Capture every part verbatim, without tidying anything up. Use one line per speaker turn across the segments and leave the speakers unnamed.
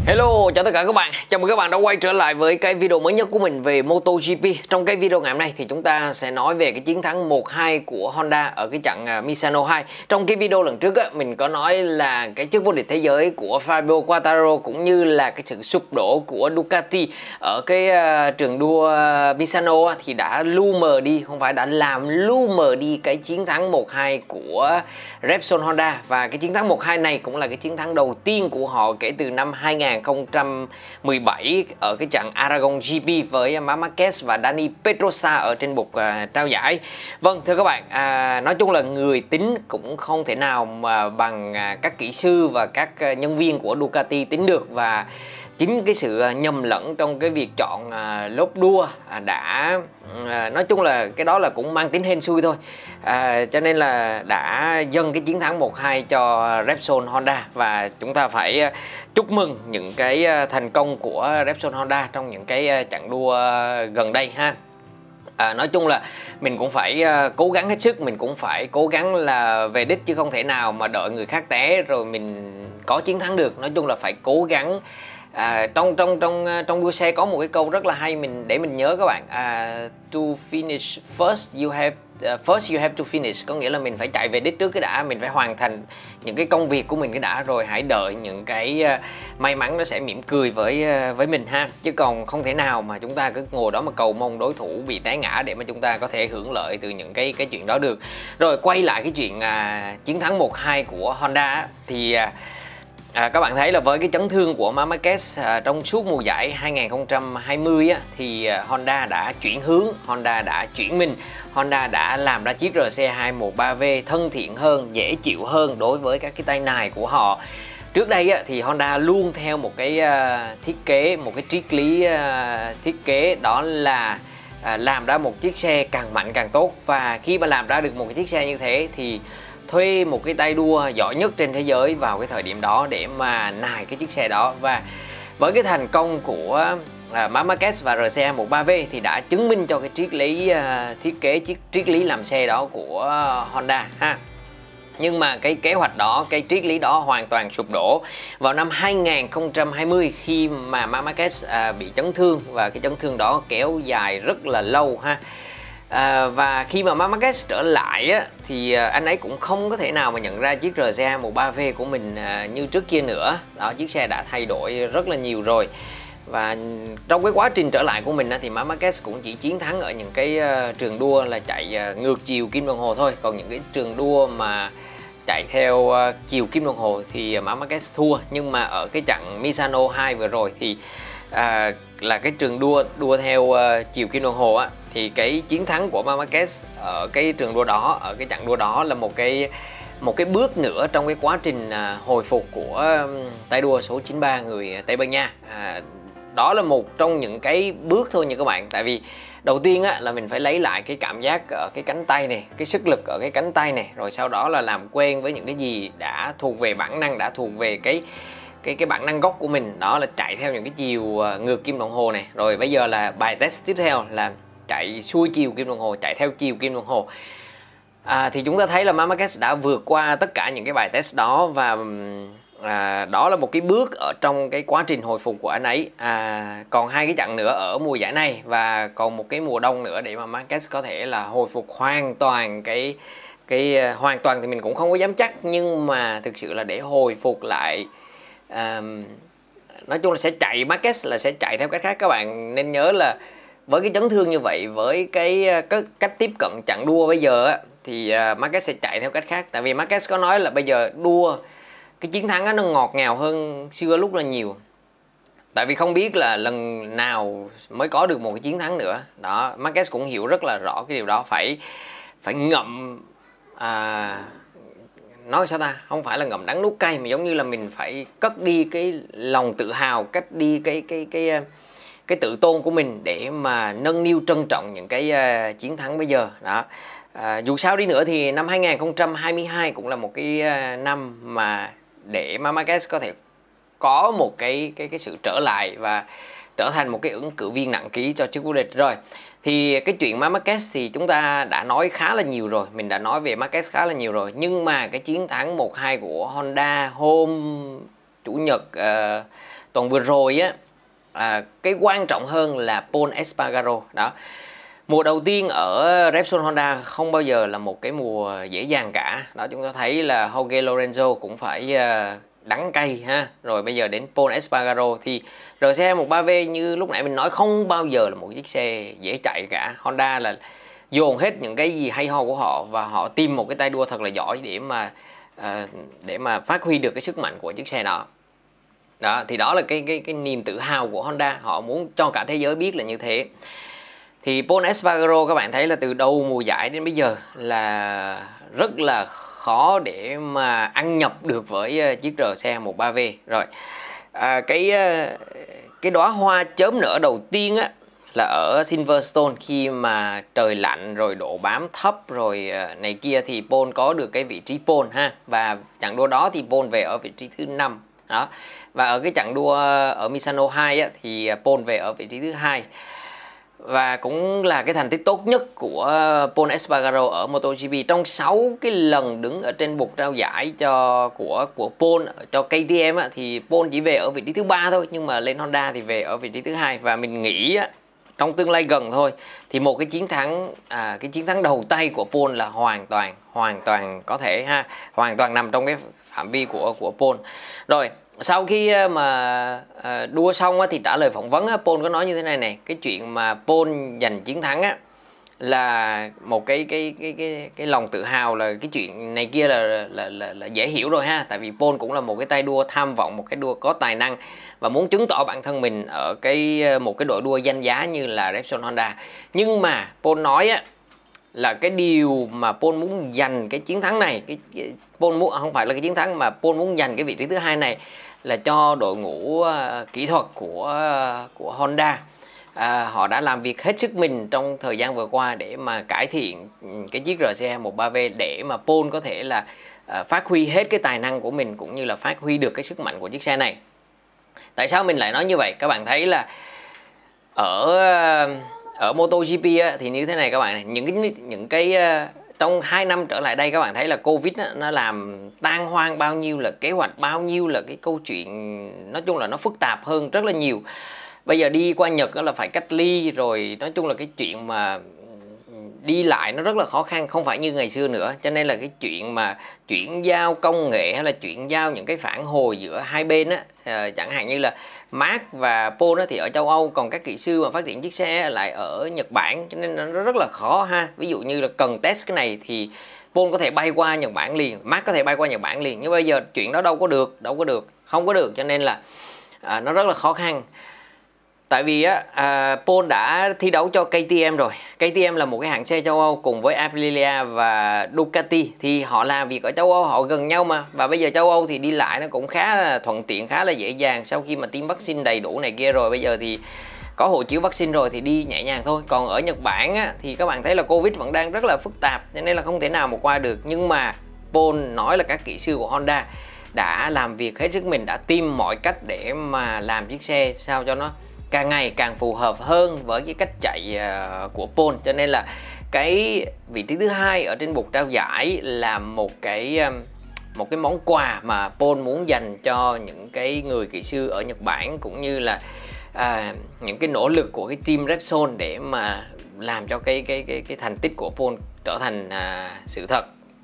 Hello, chào tất cả các bạn. Chào mừng các bạn đã quay trở lại với cái video mới nhất của mình về MotoGP. Trong cái video ngày hôm nay thì chúng ta sẽ nói về cái chiến thắng một hai của Honda ở cái chặng Misano hai. Trong cái video lần trước á, mình có nói là cái chức vô địch thế giới của Fabio Quartararo cũng như là cái sự sụp đổ của Ducati ở cái uh, trường đua uh, Misano á, thì đã lu mờ đi, không phải đã làm lu mờ đi cái chiến thắng một hai của Repsol Honda. Và cái chiến thắng một hai này cũng là cái chiến thắng đầu tiên của họ kể từ năm hai không một bảy ở cái trận Aragon giê pê với Marc Marquez và Dani Pedrosa ở trên bục uh, trao giải. Vâng, thưa các bạn, à, nói chung là người tính cũng không thể nào mà bằng à, các kỹ sư và các uh, nhân viên của Ducati tính được, và chính cái sự nhầm lẫn trong cái việc chọn à, lốp đua à, đã à, nói chung là cái đó là cũng mang tính hên xui thôi, à, cho nên là đã dâng cái chiến thắng một hai cho Repsol Honda. Và chúng ta phải chúc mừng những cái thành công của Repsol Honda trong những cái chặng đua gần đây ha. À, nói chung là mình cũng phải uh, cố gắng hết sức, mình cũng phải cố gắng là về đích, chứ không thể nào mà đợi người khác té rồi mình có chiến thắng được. Nói chung là phải cố gắng. À, trong trong trong trong đua xe có một cái câu rất là hay mình để mình nhớ các bạn. À, to finish first you have uh, first you have to finish, có nghĩa là mình phải chạy về đích trước cái đã, mình phải hoàn thành những cái công việc của mình cái đã, rồi hãy đợi những cái uh, may mắn nó sẽ mỉm cười với uh, với mình ha. Chứ còn không thể nào mà chúng ta cứ ngồi đó mà cầu mong đối thủ bị té ngã để mà chúng ta có thể hưởng lợi từ những cái cái chuyện đó được. Rồi quay lại cái chuyện uh, chiến thắng một hai của Honda thì uh, À, các bạn thấy là với cái chấn thương của Marc Marquez à, trong suốt mùa giải hai không hai không á, thì à, Honda đã chuyển hướng, Honda đã chuyển mình, Honda đã làm ra chiếc rờ xê hai một ba V thân thiện hơn, dễ chịu hơn đối với các cái tay nài của họ. Trước đây á, thì Honda luôn theo một cái uh, thiết kế, một cái triết lý uh, thiết kế, đó là uh, làm ra một chiếc xe càng mạnh càng tốt. Và khi mà làm ra được một cái chiếc xe như thế thì thuê một cái tay đua giỏi nhất trên thế giới vào cái thời điểm đó để mà nài cái chiếc xe đó. Và với cái thành công của uh, Marc Marquez và rờ xê hai một ba V thì đã chứng minh cho cái triết lý uh, thiết kế, chiếc triết lý làm xe đó của uh, Honda ha. Nhưng mà cái kế hoạch đó, cái triết lý đó hoàn toàn sụp đổ vào năm hai không hai không khi mà Marc Marquez à, bị chấn thương, và cái chấn thương đó kéo dài rất là lâu ha. À, và khi mà Marc Marquez trở lại á, thì à, anh ấy cũng không có thể nào mà nhận ra chiếc rờ xê hai một ba V của mình à, như trước kia nữa. Đó, chiếc xe đã thay đổi rất là nhiều rồi. Và trong cái quá trình trở lại của mình á, thì Marc Marquez cũng chỉ chiến thắng ở những cái uh, trường đua là chạy uh, ngược chiều kim đồng hồ thôi. Còn những cái trường đua mà chạy theo uh, chiều kim đồng hồ thì Marc Marquez thua. Nhưng mà ở cái chặng Misano hai vừa rồi thì uh, là cái trường đua đua theo uh, chiều kim đồng hồ á, thì cái chiến thắng của Marc Marquez ở cái trường đua đó, ở cái chặng đua đó là một cái một cái bước nữa trong cái quá trình uh, hồi phục của um, tay đua số chín ba người Tây Ban Nha. Uh, đó là một trong những cái bước thôi nha các bạn. Tại vì đầu tiên á, là mình phải lấy lại cái cảm giác ở cái cánh tay này, cái sức lực ở cái cánh tay này, rồi sau đó là làm quen với những cái gì đã thuộc về bản năng, đã thuộc về cái cái cái bản năng gốc của mình, đó là chạy theo những cái chiều ngược kim đồng hồ này. Rồi bây giờ là bài test tiếp theo là chạy xuôi chiều kim đồng hồ, chạy theo chiều kim đồng hồ. À, thì chúng ta thấy là Marc Marquez đã vượt qua tất cả những cái bài test đó, và À, đó là một cái bước ở trong cái quá trình hồi phục của anh ấy. À, còn hai cái chặng nữa ở mùa giải này và còn một cái mùa đông nữa để mà Marquez có thể là hồi phục hoàn toàn cái cái hoàn toàn thì mình cũng không có dám chắc, nhưng mà thực sự là để hồi phục lại, à, nói chung là sẽ chạy, Marquez là sẽ chạy theo cách khác. Các bạn nên nhớ là với cái chấn thương như vậy, với cái, cái cách tiếp cận chặng đua bây giờ á, thì Marquez sẽ chạy theo cách khác. Tại vì Marquez có nói là bây giờ đua cái chiến thắng đó nó ngọt ngào hơn xưa lúc là nhiều. Tại vì không biết là lần nào mới có được một cái chiến thắng nữa. Đó, Marquez cũng hiểu rất là rõ cái điều đó. Phải phải ngậm, à, nói sao ta, không phải là ngậm đắng nuốt cay, mà giống như là mình phải cất đi cái lòng tự hào, cất đi cái cái cái cái tự tôn của mình để mà nâng niu trân trọng những cái uh, chiến thắng bây giờ. Đó. À, dù sao đi nữa thì năm hai không hai hai cũng là một cái uh, năm mà để Marc Marquez có thể có một cái cái cái sự trở lại và trở thành một cái ứng cử viên nặng ký cho chức vô địch rồi. Thì cái chuyện Marc Marquez thì chúng ta đã nói khá là nhiều rồi, mình đã nói về Marquez khá là nhiều rồi. Nhưng mà cái chiến thắng một hai của Honda hôm chủ nhật uh, tuần vừa rồi á, à, cái quan trọng hơn là Pol Espargaro đó. Mùa đầu tiên ở Repsol Honda không bao giờ là một cái mùa dễ dàng cả. Đó, chúng ta thấy là Jorge Lorenzo cũng phải đắng cay ha. Rồi bây giờ đến Pol Espargaro thì R C hai một ba V như lúc nãy mình nói không bao giờ là một chiếc xe dễ chạy cả. Honda là dồn hết những cái gì hay ho của họ và họ tìm một cái tay đua thật là giỏi để mà để mà phát huy được cái sức mạnh của chiếc xe đó. Đó thì đó là cái cái cái niềm tự hào của Honda, họ muốn cho cả thế giới biết là như thế. Thì Pol Espargaro các bạn thấy là từ đầu mùa giải đến bây giờ là rất là khó để mà ăn nhập được với chiếc R C hai một ba V. Rồi à, cái cái đóa hoa chớm nở đầu tiên á là ở Silverstone, khi mà trời lạnh rồi độ bám thấp rồi này kia thì Pol có được cái vị trí pole ha, và chặng đua đó thì Pol về ở vị trí thứ năm đó. Và ở cái chặng đua ở Misano hai á, thì Pol về ở vị trí thứ hai. Và cũng là cái thành tích tốt nhất của Pol Espargaro ở MotoGP trong sáu cái lần đứng ở trên bục trao giải cho của của Pol cho K T M á, thì Pol chỉ về ở vị trí thứ ba thôi, nhưng mà lên Honda thì về ở vị trí thứ hai. Và mình nghĩ á, trong tương lai gần thôi thì một cái chiến thắng à, cái chiến thắng đầu tay của Pol là hoàn toàn hoàn toàn có thể ha, hoàn toàn nằm trong cái phạm vi của của Pol. Rồi sau khi mà đua xong á, thì trả lời phỏng vấn á, Pol có nói như thế này này, cái chuyện mà Pol giành chiến thắng á là một cái cái cái cái cái lòng tự hào, là cái chuyện này kia là là, là là dễ hiểu rồi ha, tại vì Pol cũng là một cái tay đua tham vọng, một cái đua có tài năng và muốn chứng tỏ bản thân mình ở cái một cái đội đua danh giá như là Repsol Honda. Nhưng mà Pol nói á là cái điều mà Pol muốn giành cái chiến thắng này, cái, cái Pol muốn không phải là cái chiến thắng mà Pol muốn giành cái vị trí thứ hai này là cho đội ngũ uh, kỹ thuật của uh, của Honda. À, họ đã làm việc hết sức mình trong thời gian vừa qua để mà cải thiện cái chiếc R C hai một ba V để mà Pol có thể là uh, phát huy hết cái tài năng của mình cũng như là phát huy được cái sức mạnh của chiếc xe này. Tại sao mình lại nói như vậy? Các bạn thấy là ở uh, ở MotoGP á, thì như thế này các bạn này, những cái những cái uh, trong hai năm trở lại đây các bạn thấy là Covid á, nó làm tan hoang bao nhiêu là kế hoạch, bao nhiêu là cái câu chuyện, nói chung là nó phức tạp hơn rất là nhiều. Bây giờ đi qua Nhật là phải cách ly, rồi nói chung là cái chuyện mà đi lại nó rất là khó khăn, không phải như ngày xưa nữa. Cho nên là cái chuyện mà chuyển giao công nghệ hay là chuyển giao những cái phản hồi giữa hai bên á, à, chẳng hạn như là Marc và Pol thì ở châu Âu, còn các kỹ sư mà phát triển chiếc xe lại ở Nhật Bản, cho nên nó rất là khó ha. Ví dụ như là cần test cái này thì Pol có thể bay qua Nhật Bản liền, Marc có thể bay qua Nhật Bản liền, nhưng bây giờ chuyện đó đâu có được, đâu có được, không có được, cho nên là à, nó rất là khó khăn. Tại vì á, à, Pol đã thi đấu cho K T M rồi. K T M là một cái hãng xe châu Âu cùng với Aprilia và Ducati, thì họ làm việc ở châu Âu, họ gần nhau mà. Và bây giờ châu Âu thì đi lại nó cũng khá là thuận tiện, khá là dễ dàng. Sau khi mà tiêm vaccine đầy đủ này kia rồi, bây giờ thì có hộ chiếu vaccine rồi thì đi nhẹ nhàng thôi. Còn ở Nhật Bản á, thì các bạn thấy là Covid vẫn đang rất là phức tạp, cho nên là không thể nào mà qua được. Nhưng mà Pol nói là các kỹ sư của Honda đã làm việc hết sức mình, đã tìm mọi cách để mà làm chiếc xe sao cho nó càng ngày càng phù hợp hơn với cái cách chạy uh, của Pol. Cho nên là cái vị trí thứ hai ở trên bục trao giải là một cái um, một cái món quà mà Pol muốn dành cho những cái người kỹ sư ở Nhật Bản, cũng như là uh, những cái nỗ lực của cái team Repsol để mà làm cho cái cái cái cái thành tích của Pol trở thành uh, sự thật.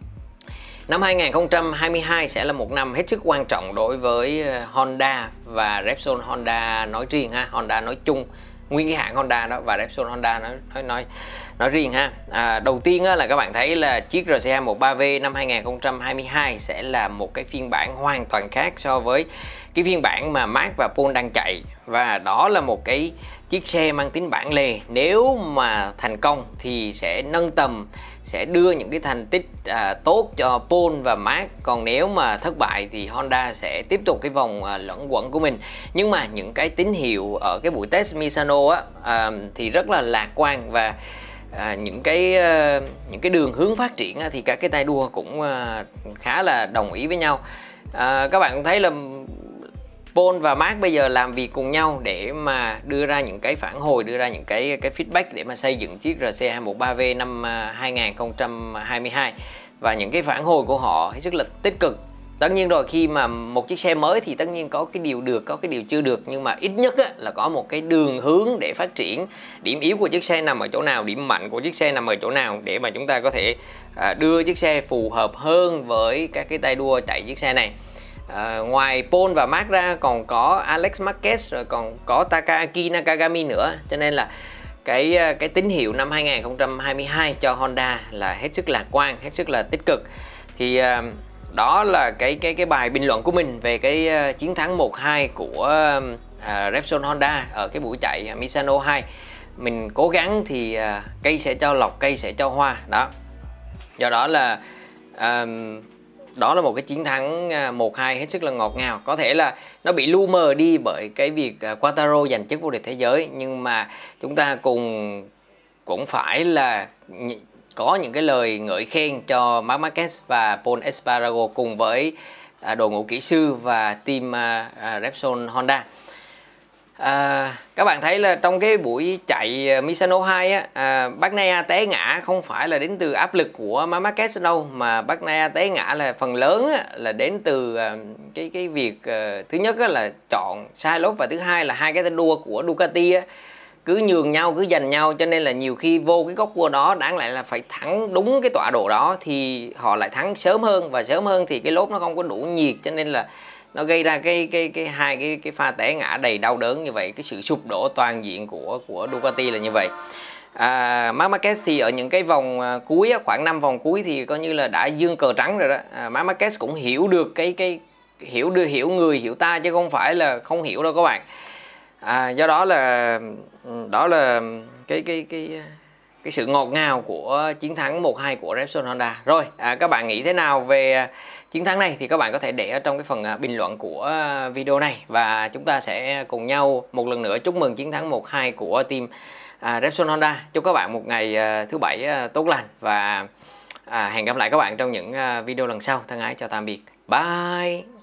Năm hai nghìn không trăm hai mươi hai sẽ là một năm hết sức quan trọng đối với Honda và Repsol Honda nói riêng ha, Honda nói chung, nguyên cái hãng Honda đó và Repsol Honda nói nói nói, nói riêng ha. À, đầu tiên á, là các bạn thấy là chiếc R C hai một ba V năm hai nghìn không trăm hai mươi hai sẽ là một cái phiên bản hoàn toàn khác so với cái phiên bản mà Marc và Pol đang chạy, và đó là một cái chiếc xe mang tính bản lề. Nếu mà thành công thì sẽ nâng tầm, sẽ đưa những cái thành tích à, tốt cho Pol và Marc. Còn nếu mà thất bại thì Honda sẽ tiếp tục cái vòng à, lẫn quẩn của mình. Nhưng mà những cái tín hiệu ở cái buổi test Misano á, à, thì rất là lạc quan, và à, những cái à, những cái đường hướng phát triển á, thì các cái tay đua cũng à, khá là đồng ý với nhau. À, các bạn cũng thấy là Pol và Marc bây giờ làm việc cùng nhau để mà đưa ra những cái phản hồi, đưa ra những cái cái feedback để mà xây dựng chiếc R C hai một ba V năm hai nghìn không trăm hai mươi hai. Và những cái phản hồi của họ rất là tích cực, tất nhiên rồi, khi mà một chiếc xe mới thì tất nhiên có cái điều được, có cái điều chưa được, nhưng mà ít nhất á, là có một cái đường hướng để phát triển. Điểm yếu của chiếc xe nằm ở chỗ nào, điểm mạnh của chiếc xe nằm ở chỗ nào, để mà chúng ta có thể à, đưa chiếc xe phù hợp hơn với các cái tay đua chạy chiếc xe này. À, ngoài Paul và Marc ra còn có Alex Marquez, rồi còn có Takaki Nakagami nữa, cho nên là cái cái tín hiệu năm hai không hai hai cho Honda là hết sức lạc quan, hết sức là tích cực. Thì uh, đó là cái cái cái bài bình luận của mình về cái uh, chiến thắng một hai của uh, Repsol Honda ở cái buổi chạy Misano hai. Mình cố gắng thì uh, cây sẽ cho lọc, cây sẽ cho hoa đó. Do đó là uh, đó là một cái chiến thắng một hai hết sức là ngọt ngào. Có thể là nó bị lu mờ đi bởi cái việc Quartararo giành chức vô địch thế giới, nhưng mà chúng ta cùng cũng phải là có những cái lời ngợi khen cho Marc Marquez và Pol Espargaro cùng với đội ngũ kỹ sư và team Repsol Honda. À, các bạn thấy là trong cái buổi chạy Misano hai á, à, Bagnaia té ngã không phải là đến từ áp lực của Marc Marquez đâu, mà Bagnaia té ngã là phần lớn á, là đến từ à, cái cái việc à, thứ nhất á, là chọn sai lốp, và thứ hai là hai cái tay đua của Ducati á, cứ nhường nhau, cứ giành nhau, cho nên là nhiều khi vô cái góc cua đó đáng lẽ là phải thắng đúng cái tọa độ đó thì họ lại thắng sớm hơn, và sớm hơn thì cái lốp nó không có đủ nhiệt, cho nên là nó gây ra cái cái cái hai cái cái pha té ngã đầy đau đớn như vậy. Cái sự sụp đổ toàn diện của của Ducati là như vậy. À, Marc Marquez thì ở những cái vòng cuối khoảng năm vòng cuối thì coi như là đã dương cờ trắng rồi đó. À, Marc Marquez cũng hiểu được cái cái hiểu đưa hiểu người hiểu ta chứ không phải là không hiểu đâu các bạn. À, do đó là đó là cái cái cái cái sự ngọt ngào của chiến thắng một hai của Repsol Honda. Rồi, à, các bạn nghĩ thế nào về chiến thắng này thì các bạn có thể để ở trong cái phần bình luận của video này, và chúng ta sẽ cùng nhau một lần nữa chúc mừng chiến thắng một hai của team à, Repsol Honda. Chúc các bạn một ngày à, thứ bảy à, tốt lành, và à, hẹn gặp lại các bạn trong những à, video lần sau. Thân ái chào tạm biệt, bye.